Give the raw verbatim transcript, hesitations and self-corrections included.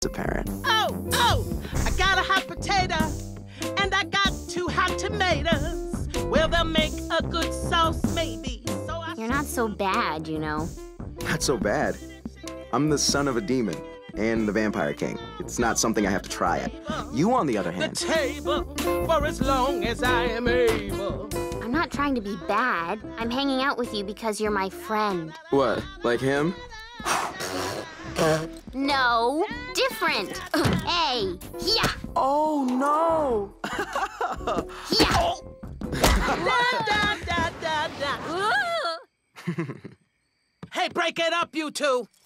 apparent. Oh, oh, I got a hot potato, and I got two hot tomatoes. Well, they'll make a good sauce, maybe. So I You're not so bad, you know. Not so bad. I'm the son of a demon and the vampire king. It's not something I have to try it. You, on the other the hand... table for as long as I am able. I'm not trying to be bad. I'm hanging out with you because you're my friend. What, like him? No, different. Hey, yeah, Oh, no! yeah. Da, da, da, da, da. Hey, break it up, you two.